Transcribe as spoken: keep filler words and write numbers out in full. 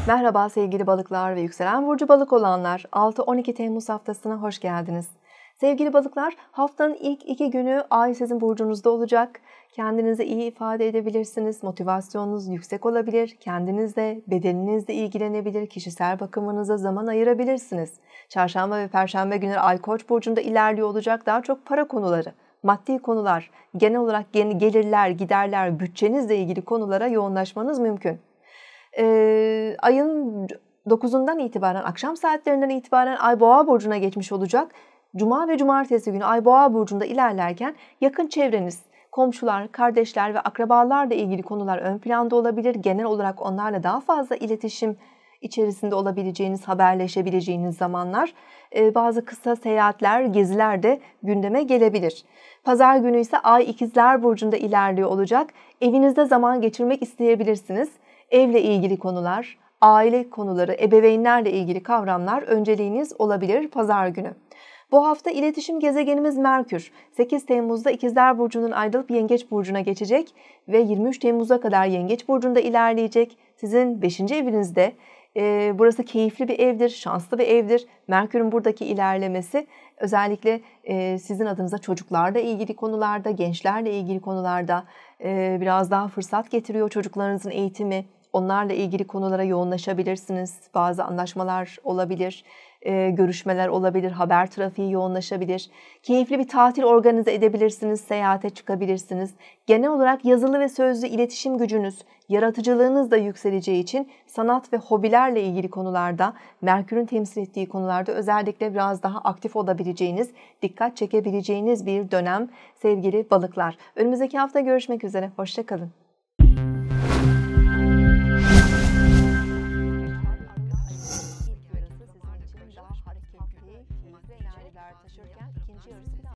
Merhaba sevgili balıklar ve yükselen burcu balık olanlar. altı on iki Temmuz haftasına hoş geldiniz. Sevgili balıklar, haftanın ilk iki günü ay sizin burcunuzda olacak. Kendinizi iyi ifade edebilirsiniz. Motivasyonunuz yüksek olabilir. Kendinizle, bedeninizle ilgilenebilir. Kişisel bakımınıza zaman ayırabilirsiniz. Çarşamba ve Perşembe günleri ay Koç burcunda ilerliyor olacak. Daha çok para konuları, maddi konular, genel olarak yeni gelirler, giderler, bütçenizle ilgili konulara yoğunlaşmanız mümkün. Ee, ayın dokuzundan itibaren, akşam saatlerinden itibaren ay Boğa burcuna geçmiş olacak. Cuma ve cumartesi günü ay Boğa burcunda ilerlerken yakın çevreniz, komşular, kardeşler ve akrabalarla ilgili konular ön planda olabilir. Genel olarak onlarla daha fazla iletişim içerisinde olabileceğiniz, haberleşebileceğiniz zamanlar. Ee, bazı kısa seyahatler, geziler de gündeme gelebilir. Pazar günü ise ay İkizler burcunda ilerliyor olacak. Evinizde zaman geçirmek isteyebilirsiniz. Evle ilgili konular, aile konuları, ebeveynlerle ilgili kavramlar önceliğiniz olabilir pazar günü. Bu hafta iletişim gezegenimiz Merkür, sekiz Temmuz'da İkizler Burcu'nun ayrılıp Yengeç Burcu'na geçecek ve yirmi üç Temmuz'a kadar Yengeç Burcu'nda ilerleyecek. Sizin beşinci evinizde, e, burası keyifli bir evdir, şanslı bir evdir. Merkür'ün buradaki ilerlemesi özellikle e, sizin adınıza çocuklarla ilgili konularda, gençlerle ilgili konularda e, biraz daha fırsat getiriyor. Çocuklarınızın eğitimi, onlarla ilgili konulara yoğunlaşabilirsiniz. Bazı anlaşmalar olabilir, e, görüşmeler olabilir, haber trafiği yoğunlaşabilir. Keyifli bir tatil organize edebilirsiniz, seyahate çıkabilirsiniz. Genel olarak yazılı ve sözlü iletişim gücünüz, yaratıcılığınız da yükseleceği için sanat ve hobilerle ilgili konularda, Merkür'ün temsil ettiği konularda özellikle biraz daha aktif olabileceğiniz, dikkat çekebileceğiniz bir dönem sevgili balıklar. Önümüzdeki hafta görüşmek üzere, hoşça kalın. Taşırken ikinci yarısı